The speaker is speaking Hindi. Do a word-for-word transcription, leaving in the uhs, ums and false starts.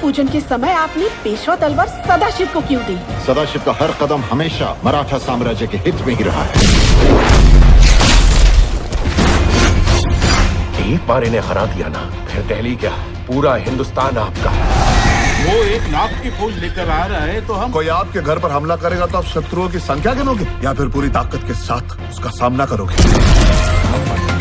पूजन के समय आपने पेशवा तलवार सदाशिव को क्यों दी? सदाशिव का हर कदम हमेशा मराठा साम्राज्य के हित में ही रहा है। एक बार इन्हें हरा दिया ना, फिर दिल्ली क्या, पूरा हिंदुस्तान आपका। वो एक लाख की फौज लेकर आ रहा है तो हम कोई आपके घर पर हमला करेगा तो आप शत्रुओं की संख्या गिनोगे या फिर पूरी ताकत के साथ उसका सामना करोगे?